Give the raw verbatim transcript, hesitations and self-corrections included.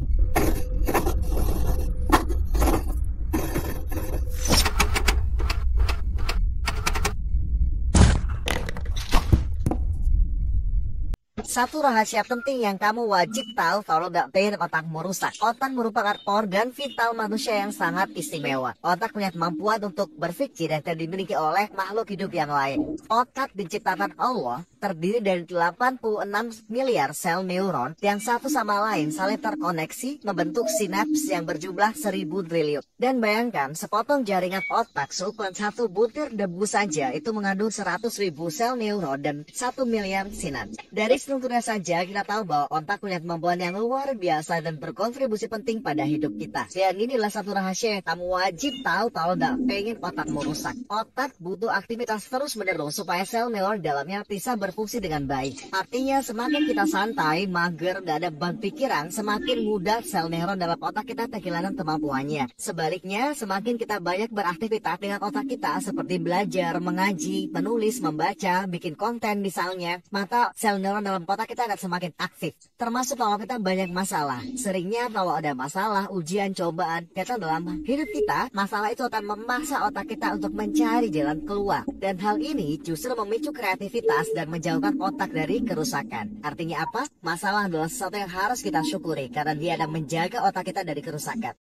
Satu rahasia penting yang kamu wajib tahu kalau nggak pengen otakmu rusak. Otak merupakan organ vital manusia yang sangat istimewa. Otak punya kemampuan untuk berpikir yang tidak dimiliki oleh makhluk hidup yang lain. Otak diciptakan Allah terdiri dari delapan puluh enam miliar sel neuron yang satu sama lain saling terkoneksi membentuk sinaps yang berjumlah seribu triliun. Dan bayangkan, sepotong jaringan otak seukuran satu butir debu saja itu mengandung seratus ribu sel neuron dan satu miliar sinaps. Dari strukturnya saja kita tahu bahwa otak punya kemampuan yang luar biasa dan berkontribusi penting pada hidup kita. Dan inilah satu rahasia yang kamu wajib tahu kalau nggak pengen otakmu rusak. Otak butuh aktivitas terus menerus supaya sel neuron di dalamnya bisa berfungsi dengan baik. Artinya semakin kita santai, mager, nggak ada beban pikiran, semakin mudah sel neuron dalam otak kita kehilangan kemampuannya. Sebaliknya, semakin kita banyak beraktivitas dengan otak kita seperti belajar, mengaji, menulis, membaca, bikin konten misalnya, maka sel neuron dalam otak kita akan semakin aktif. Termasuk kalau kita banyak masalah. Seringnya kalau ada masalah, ujian, cobaan, kita dalam hidup kita, masalah itu akan memaksa otak kita untuk mencari jalan keluar. Dan hal ini justru memicu kreativitas dan menjauhkan otak dari kerusakan. Artinya apa? Masalah adalah sesuatu yang harus kita syukuri karena dia akan menjaga otak kita dari kerusakan.